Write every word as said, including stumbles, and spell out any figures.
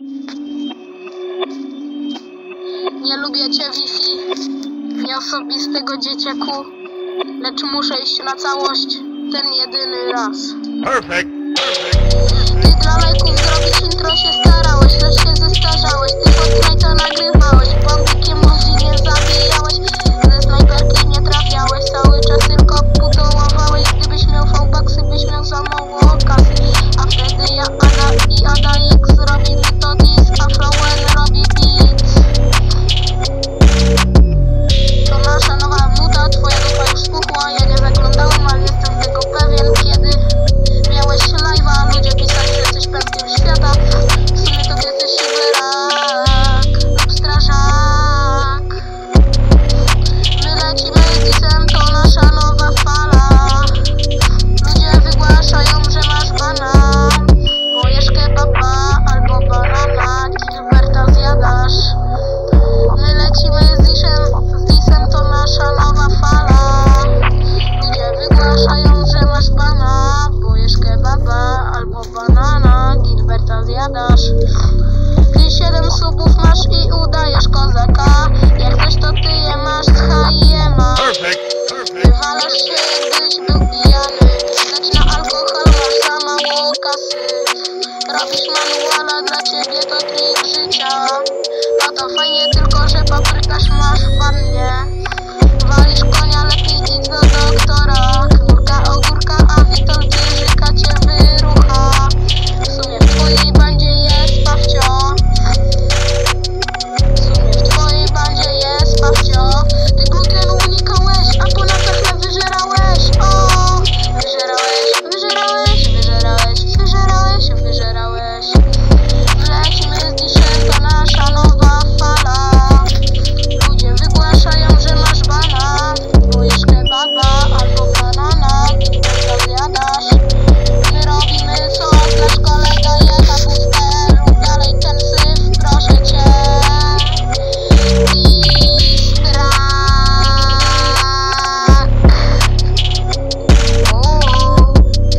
Nie lubię cię Wi-Fi, nieosobistego dzieciaku, lecz muszę iść na całość, ten jedyny raz. Perfect. Ty dla lajków zrobić intro się starałeś, lecz się zestarzałeś. Ty Fortnite'a nagrywałeś, bandykiem ludzi nie zabijałeś, ze snajperki nie trafiałeś, cały czas tylko pudołowałeś. Gdybyś miał V-Bucksy, byś miał za mało kasy, a wtedy ja Ada i Adaix robimy to diss, a Flowen robi beat. To nasza nowa nuda, twoja dupa już spuchła. Ja nie zaglądałem, ale jestem tego pewien. Kiedy miałeś live'a, ludzie pisali, że jesteś pępkiem świata. W sumie to ty jesteś rak lub strażak. My lecimy z dissem, to nasza nowa fala. Ludzie wygłaszają, że masz bana, bo jesz kebaba albo banana, Gilberta zjadasz. My lecimy z dissem, z dissem, to nasza nowa fala. Ludzie wygłaszają, że masz bana, bo jesz kebaba albo banana, Gilberta zjadasz. Ty siedem subów masz i udajesz kozaka, jak coś to ty je masz z H I M a. Wywalasz się, gdyś był pijany, lecz na alkohol masz za mało kasy. Robisz manuala, dla ciebie to trik życia. No to fajnie, tylko że paprykarz masz w wannie. Walisz konia